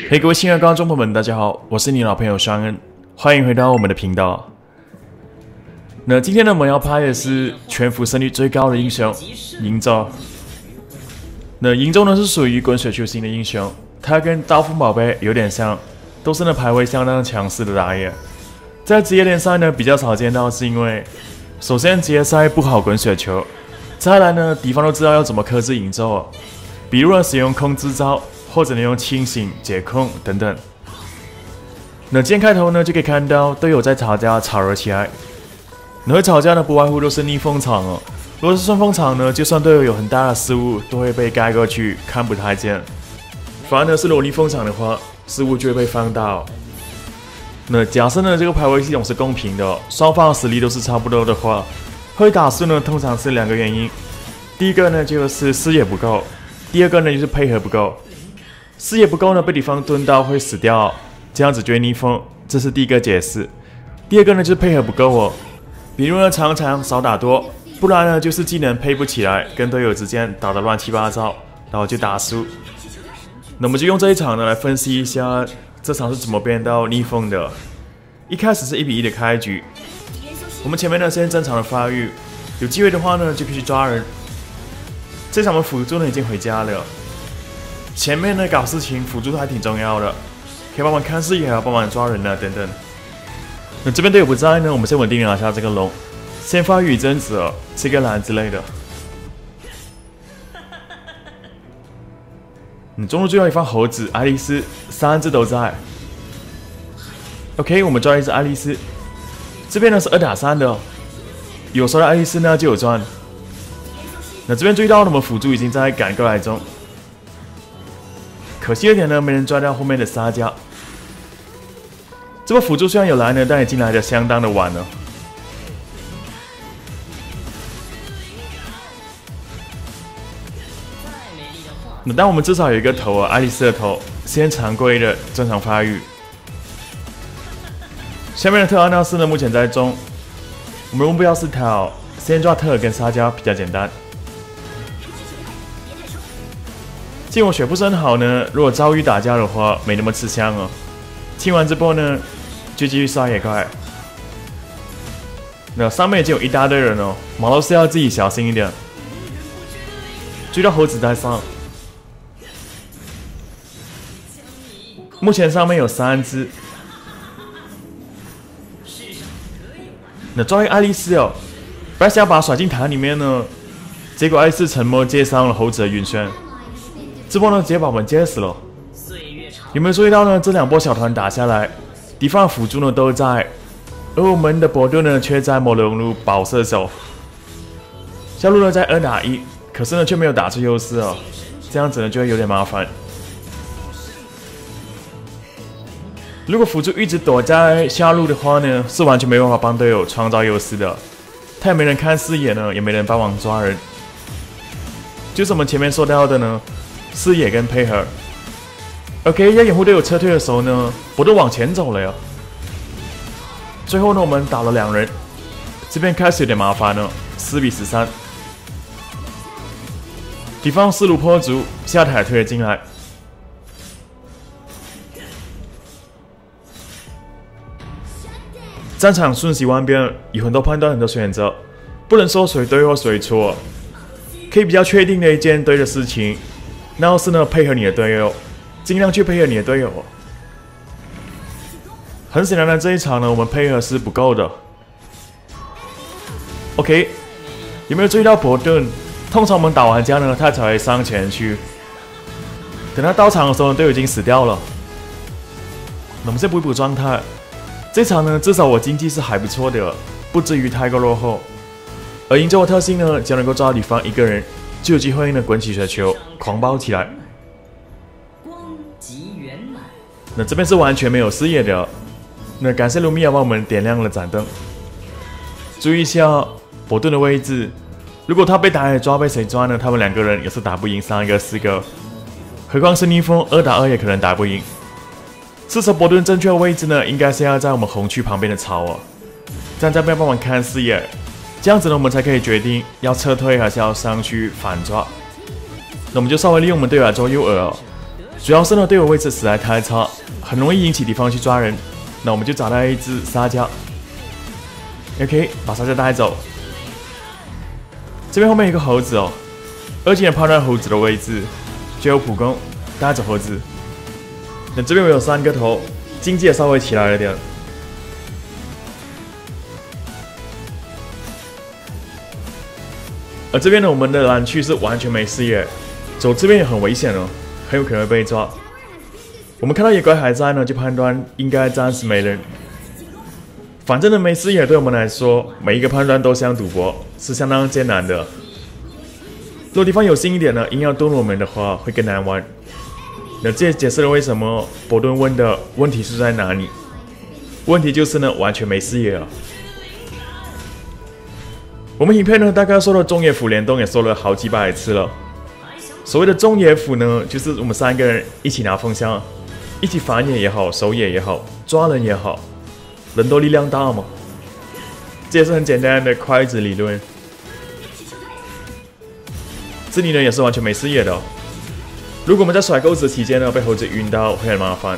嘿，各位亲爱的观众朋友们，大家好，我是你老朋友双恩，欢迎回到我们的频道。那今天呢，我们要拍的是全服胜率最高的英雄银州。那银州呢是属于滚雪球型的英雄，它跟刀锋宝贝有点像，都是呢排位相当强势的打野。在职业联赛呢比较少见到，是因为首先职业赛不好滚雪球，再来呢敌方都知道要怎么克制银州哦，比如呢使用控制招。 或者能用清醒、解控等等。那今天开头呢，就可以看到队友在吵架，吵了起来。那会吵架呢，不外乎都是逆风场哦。如果是顺风场呢，就算队友有很大的失误，都会被盖过去，看不太见。反而呢，是如果逆风场的话，失误就会被放大哦。那假设呢，这个排位系统是公平的，双方的实力都是差不多的话，会打输呢，通常是两个原因。第一个呢，就是视野不够；第二个呢，就是配合不够。 视野不够呢，被敌方蹲到会死掉，这样子就会逆风，这是第一个解释。第二个呢就是配合不够哦，比如呢常常少打多，不然呢就是技能配不起来，跟队友之间打得乱七八糟，然后就打输。那我们就用这一场呢来分析一下这场是怎么变到逆风的。一开始是1比1的开局，我们前面呢先正常的发育，有机会的话呢就可以去抓人。这场我们辅助呢已经回家了。 前面呢搞事情，辅助还挺重要的，可以帮忙看视野，还要帮忙抓人啊等等。那这边队友不在呢，我们先稳定拿下这个龙，先发育一阵子哦，吃个蓝之类的。中路最后一放猴子、爱丽丝，3只都在。OK， 我们抓一只爱丽丝，这边呢是2打3的哦，有时候的爱丽丝呢就有赚。那这边注意到我们辅助已经在赶过来中。 可惜一点呢，没人抓到后面的沙加。这波辅助虽然有来呢，但也进来的相当的晚了。那但我们至少有一个头啊，爱丽丝的头，先常规的正常发育。下面的特阿纳斯呢，目前在中。我们目标是讨先抓特尔跟沙加比较简单。 见我血不是很好呢，如果遭遇打架的话，没那么吃香哦。清完这波呢，就继续杀野怪。那上面已经有一大堆人哦，马洛斯要自己小心一点。追到猴子在上，目前上面有3只。那抓一个爱丽丝哦，本来想把它甩进塔里面呢，结果爱丽丝沉默接上了猴子的晕眩。 这波呢，直接把我们接死了。有没有注意到呢？这2波小团打下来，敌方的辅助呢都在，而我们的博顿呢却在摩龙路保射手。下路呢在2打1，可是呢却没有打出优势哦，这样子呢就会有点麻烦。如果辅助一直躲在下路的话呢，是完全没办法帮队友创造优势的。他也没人看视野呢，也没人帮忙抓人。就是我们前面说到的呢。 视野跟配合 ，OK， 要掩护队友撤退的时候呢，我都往前走了呀。最后呢，我们打了2人，这边开始有点麻烦了，4比13。敌方势如破竹，下台推了进来。战场瞬息万变，有很多判断，很多选择，不能说谁对或谁错。可以比较确定的一件对的事情。 那就是呢，配合你的队友，尽量去配合你的队友。很显然的，这一场呢，我们配合是不够的。OK， 有没有注意到伯顿？通常我们打完架呢，他才会上前去。等他到场的时候，队友已经死掉了。那我们先补一补状态。这场呢，至少我经济是还不错的，不至于太过落后。而银州的特性呢，只要能够抓到敌方1个人。 就有机会呢，滚起雪球，狂暴起来。那这边是完全没有视野的。那感谢卢米亚帮我们点亮了盏灯。注意一下伯顿的位置，如果他被打野抓，被谁抓呢？他们2个人也是打不赢上一个4个，何况是逆风2打2也可能打不赢。此时伯顿正确的位置呢，应该是要在我们红区旁边的草哦，这样这边帮忙看视野。 这样子呢，我们才可以决定要撤退还是要上去反抓。那我们就稍微利用我们队友来做诱饵哦。 主要是呢队友位置实在太差，很容易引起敌方去抓人。那我们就找到一只沙加 ，OK， 把沙加带走。这边后面有一个猴子哦，2技能判断猴子的位置，就有普攻带走猴子。那这边我有3个头，经济也稍微起来了点。而这边呢，我们的蓝区是完全没视野，走这边也很危险哦，很有可能会被抓。我们看到野怪还在呢，就判断应该暂时没人。反正呢，没视野对我们来说，每一个判断都像赌博，是相当艰难的。如果敌方有心一点呢，硬要蹲我们的话，会更难玩。那这也解释了为什么伯顿问的问题是在哪里？问题就是呢，完全没视野了。我们影片呢，大概说了中野辅联动也说了好几百次了。所谓的中野辅呢，就是我们3个人一起拿风箱，一起反野也好，守野也好，抓人也好，人多力量大嘛。这也是很简单的筷子理论。这里呢也是完全没视野的哦。如果我们在甩钩子期间呢被猴子晕到，会很麻烦。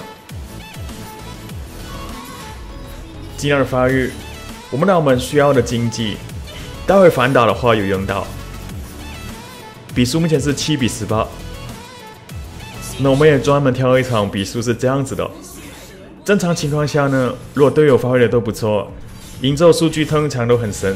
尽量的发育，我们拿我们需要的经济。待会反打的话有用到，比数目前是7比18。那我们也专门挑一场比数是这样子的。正常情况下呢，如果队友发挥的都不错，赢之后数据通常都很神。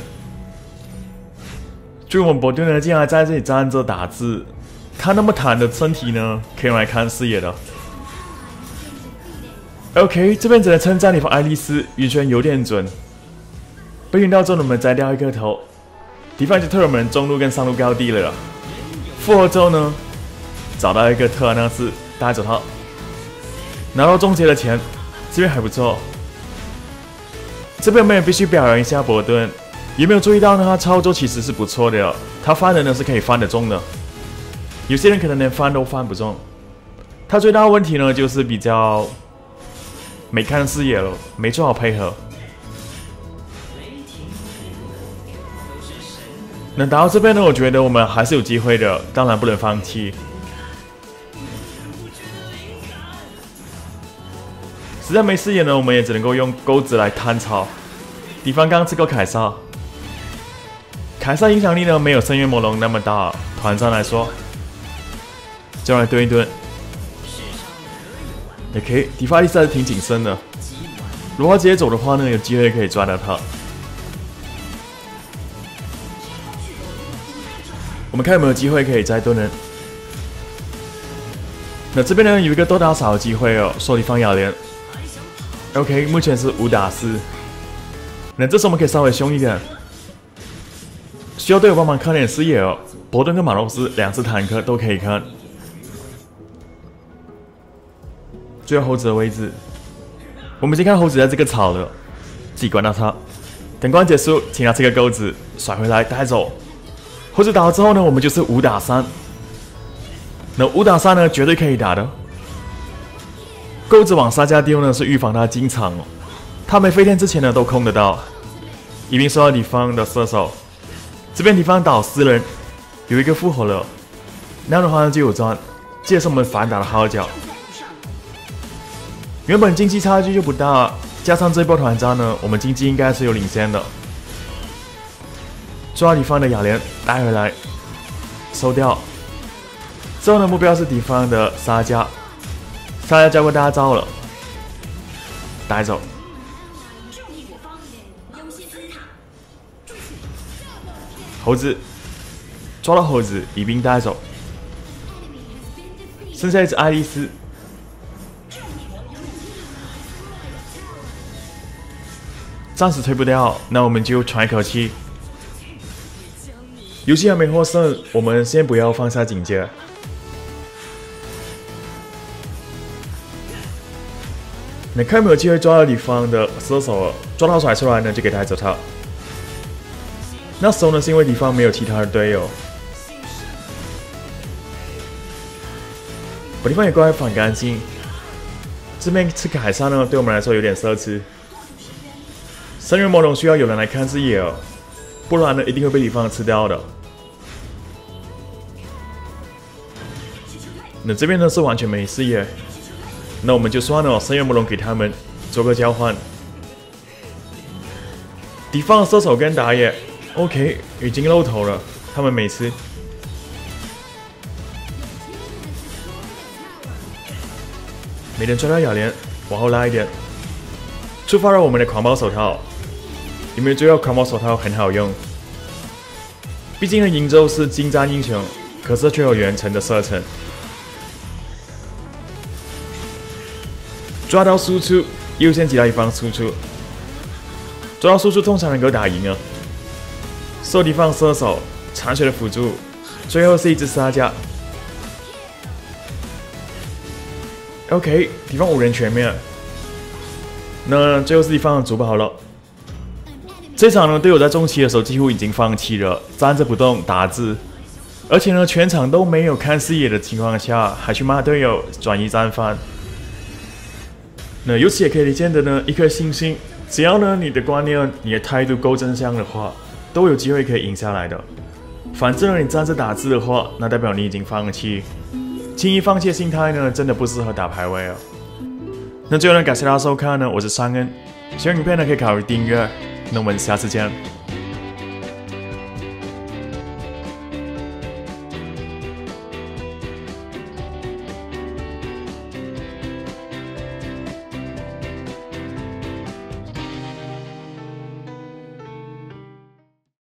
就我们伯顿呢，竟然在这里站着打字，他那么坦的身体呢，可以用来看视野的。OK， 这边只能称赞你方爱丽丝晕眩有点准，被晕到之后我们摘掉一个头。敌方就退我们中路跟上路高地了。复活之后呢，找到一个特兰纳斯，带走他，拿到终结的钱，这边还不错。这边我们也必须表扬一下伯顿，有没有注意到呢？他操作其实是不错的，他翻人呢是可以翻得中的。有些人可能连翻都翻不中。他最大的问题呢，就是比较没看视野了，没做好配合。能打到这边呢，我觉得我们还是有机会的，当然不能放弃。实在没视野呢，我们也只能够用钩子来探草。敌方刚吃过凯撒，凯撒影响力呢没有深渊魔龙那么大，团战来说，就来蹲一蹲。也可以，敌方力还是挺谨慎的。如果他直接走的话呢，有机会可以抓到他。我们看有没有机会可以再蹲人。那这边呢有一个多打少的机会哦，说敌方雅莲。OK， 目前是5打4。那这时候我们可以稍微凶一点，需要队友帮忙看点视野哦。伯顿跟马洛斯2只坦克都可以看。最后猴子的位置，我们先看猴子在这个草了，自己关到他。等关结束，请拿这个钩子甩回来带走。猴子打了之后呢，我们就是5打3。那5打3呢，绝对可以打的。钩子往沙加丢呢，是预防他进场哦。他没飞天之前呢，都空得到，一并受到敌方的射手。这边敌方倒4人，有一个复活了，那样的话呢就有赚。这也是我们反打的号角。原本经济差距就不大，加上这波团战呢，我们经济应该是有领先的。抓敌方的雅莲带回来，收掉。之后呢，目标是敌方的沙加，沙加教过大招了，带走。猴子抓到猴子，一并带走。剩下一只爱丽丝。暂时推不掉，那我们就喘一口气。游戏还没获胜，我们先不要放下警戒。你看有没有机会抓到敌方的射手？抓到甩出来呢，就给带走他。那时候呢，是因为敌方没有其他的队友。我地方也过来反干净。这边吃凯撒呢，对我们来说有点奢侈。深渊魔龙需要有人来看视野哦，不然呢一定会被敌方吃掉的。 那这边呢是完全没视野，那我们就算了深渊魔龙给他们做个交换。敌方射手跟打野 ，OK， 已经露头了，他们没吃。没人抓到雅莲，往后拉一点，触发了我们的狂暴手套。有没有注意到狂暴手套很好用？毕竟呢，瀛洲是近战英雄，可是却有远程的射程。抓到输出，优先其他一方输出。抓到输出通常能够打赢啊。受敌方射手残血的辅助，最后是一只沙加。OK， 敌方5人全灭。那最后是敌方的主堡了。这场呢，队友在中期的时候几乎已经放弃了，站着不动打字，而且呢，全场都没有看视野的情况下，还去骂队友转移战犯。那由此也可以理解的呢，一颗星星，只要呢你的观念、你的态度够正向的话，都有机会可以赢下来的。反正呢，你站着打字的话，那代表你已经放弃。轻易放弃的心态呢，真的不适合打排位哦。那最后呢，感谢大家收看呢，我是尚恩，喜欢影片呢可以考虑订阅，那我们下次见。